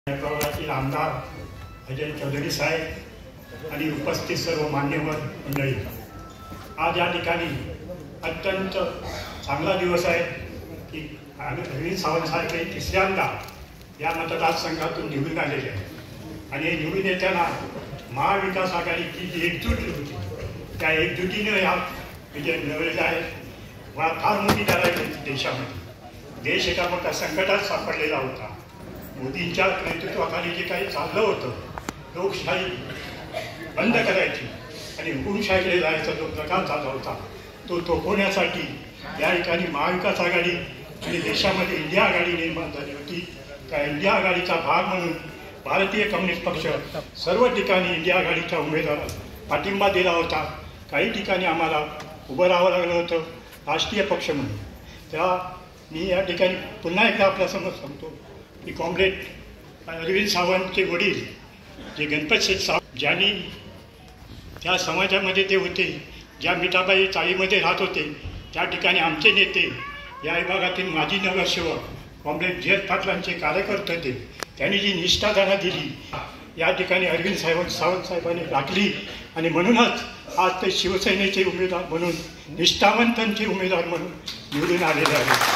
प्रवरातील आमदार अजय चौधरी साहेब आणि उपस्थित सर्व मान्यवर मंडळी, आज या ठिकाणी अत्यंत चांगला दिवस आहे की अरविंद सावंत साहेब हे तिसऱ्यांदा या मतदारसंघातून निवडून आलेले आहेत आणि निवडून येताना महाविकास आघाडीची जी एकजूट होती त्या एकजुटीनं या विजय मिळवलेला आहे. फार मोठी लढाई होती देशामध्ये. देश एका मोठ्या संकटात सापडलेला होता. मोदींच्या नेतृत्वाखाली जे काही चाललं होतं, लोकशाही बंद करायची आणि हुकुमशाहीकडे जायचा जो प्रकार चालला होता तो थोपवण्यासाठी या ठिकाणी महाविकास आघाडी आणि देशामध्ये इंडिया आघाडी निर्माण झाली होती. त्या इंडिया आघाडीचा भाग म्हणून भारतीय कम्युनिस्ट पक्ष सर्व ठिकाणी इंडिया आघाडीच्या उमेदवाराला पाठिंबा दिला होता. काही ठिकाणी आम्हाला उभं राहावं लागलं होतं राष्ट्रीय पक्ष म्हणून. तेव्हा मी या ठिकाणी पुन्हा एकदा आपल्यासमोर सांगतो की कॉम्रेड अरविंद सावंतचे वडील जे गणपत शेठ सावंत, ज्यांनी त्या समाजामध्ये ते होते, ज्या मिठाबाई चाळीमध्ये राहत होते, त्या ठिकाणी आमचे नेते या विभागातील माजी नगरसेवक कॉम्रेड जयंत पाटलांचे कार्यकर्ते होते. त्यांनी जी निष्ठा त्यांना दिली या ठिकाणी अरविंद सावंत साहेबांनी राखली आणि म्हणूनच आज ते शिवसेनेचे उमेदवार म्हणून, निष्ठावंतांचे उमेदवार म्हणून निवडून आलेले आहेत.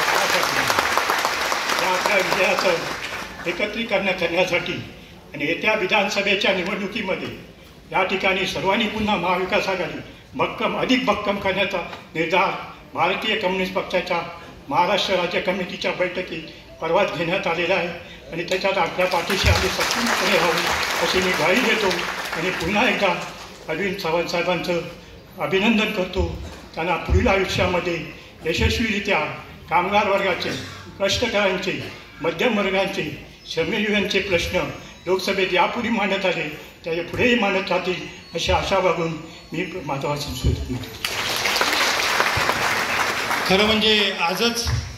त्या आपल्या विजयाचं एकत्रीकरण करण्यासाठी आणि येत्या विधानसभेच्या निवडणुकीमध्ये या ठिकाणी सर्वांनी पुन्हा महाविकास आघाडी अधिक भक्कम करण्याचा निर्धार भारतीय कम्युनिस्ट पक्षाच्या महाराष्ट्र राज्य कमिटीच्या बैठकीत परवाच घेण्यात आलेला आहे आणि त्याच्यात आपल्या पाठीशी आम्ही सक्रियपणे राहू अशी मी ग्वाही देतो आणि पुन्हा एकदा अरविंद सावंत साहेबांचं अभिनंदन करतो. त्यांना पुढील आयुष्यामध्ये यशस्वीरित्या कामगार वर्गाचे, कष्टकऱ्यांचे, मध्यम वर्गांचे, श्रमजीवींचे प्रश्न लोकसभेत यापूर्वी मांडत आले त्याचे पुढेही मांडत राहतील अशी आशा बाळगून मी माझा भाषण सुरू करतो. खरं म्हणजे आजच